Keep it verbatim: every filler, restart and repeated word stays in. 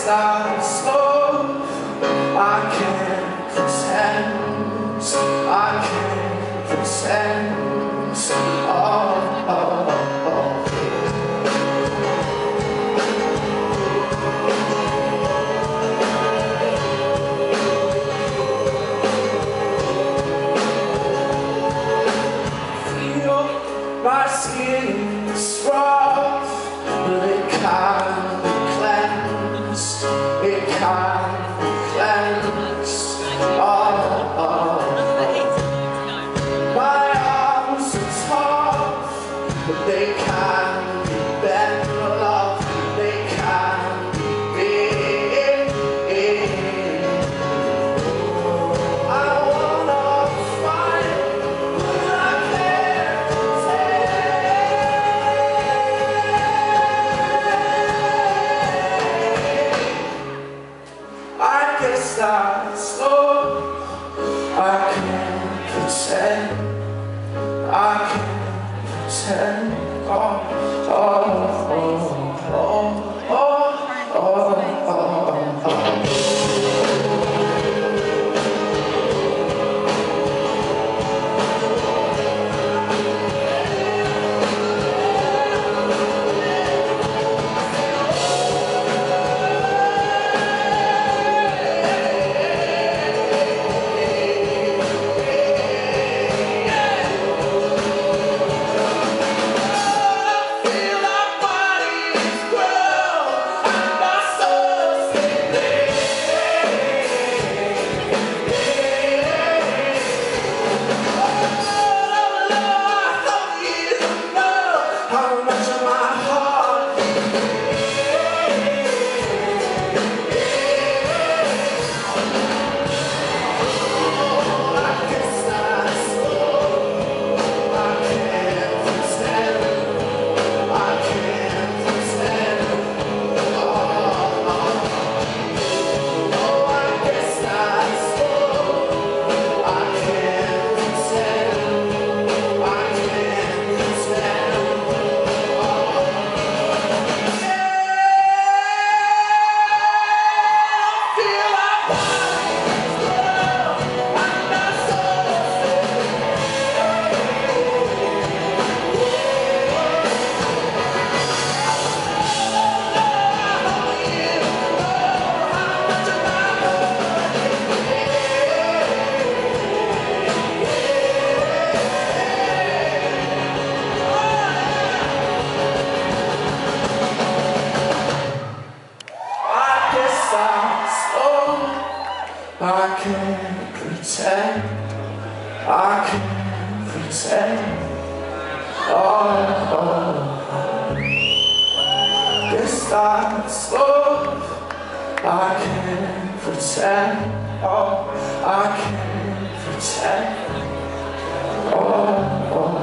start slow. I can't pretend, I can't pretend. Oh, oh, oh. Feel my skin is rough, but it can't be cleansed. It can't be cleansed. Oh, oh. My arms are tough, but they can't be bent, love. They can't be big. I wanna fight, but I can't pretend. I guess I'm slow. I can't pretend. I can't pretend. Oh, oh, oh, oh, oh, oh, oh, oh. I can't pretend, I can't pretend. Oh, oh, oh. Guess I'm slow. I can't pretend. Oh, I can't pretend. Oh, oh.